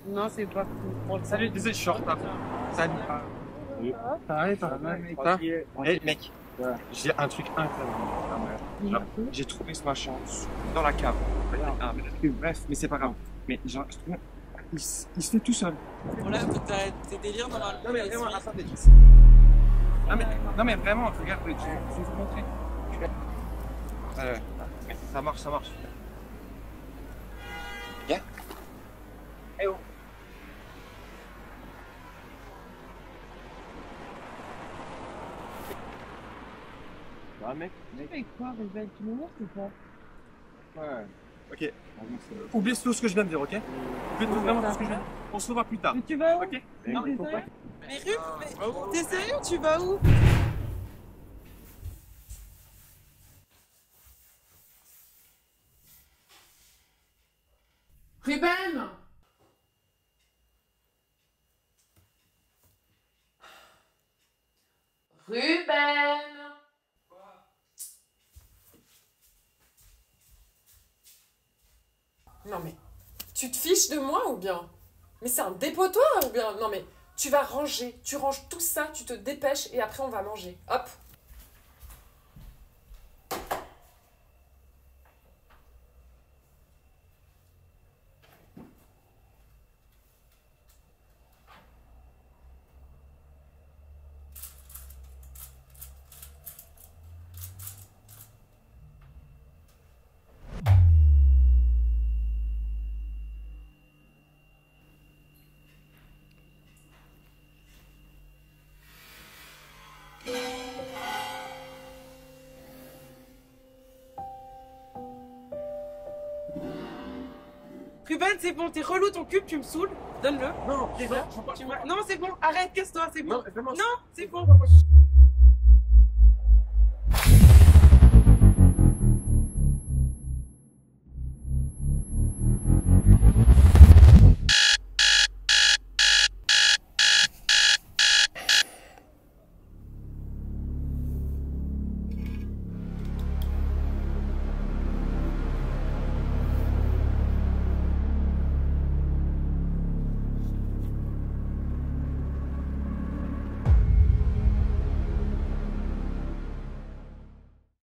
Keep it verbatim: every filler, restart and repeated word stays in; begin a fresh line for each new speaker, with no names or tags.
Non, c'est pas pour le
Salut, désolé, je suis en retard. Salut. Oui. Pareil, pareil. Ça Eh, mec, j'ai un truc incroyable. Genre, j'ai trouvé ce machin dans la cave. Ah, mais- bref, mais c'est pas grave. Mais genre, je trouve- il, s- il se fait tout seul.
Voilà, t'as tes délires normalement.
Non, mais vraiment, attendez. Non, mais, non, mais vraiment, regarde, je, je vais vous montrer. Euh, ça marche, ça marche. Viens. Eh oh. Ah, mec.
avec quoi, Rebelle? Tu me montres ou pas?
Ouais. Ok. Oublie tout ce que je viens de dire, ok? Oublie tout vraiment tout ce que je viens de dire. On se revoit plus tard.
Mais tu vas où?
Ok?
Non, mais faut pas.
Mais Rup, mais t'es sérieux? Tu vas où?
Ruben! Ruben!
Non mais, tu te fiches de moi ou bien? Mais c'est un dépotoir ou bien? Non mais, tu vas ranger, tu ranges tout ça, tu te dépêches et après on va manger. Hop!
Ruben, c'est bon, t'es relou ton cube, tu me saoules. Donne-le.
Non,
Déjà.
non,
Tu m'as- Non, c'est bon, arrête, casse-toi, c'est bon.
Non, vraiment.
Non, c'est bon.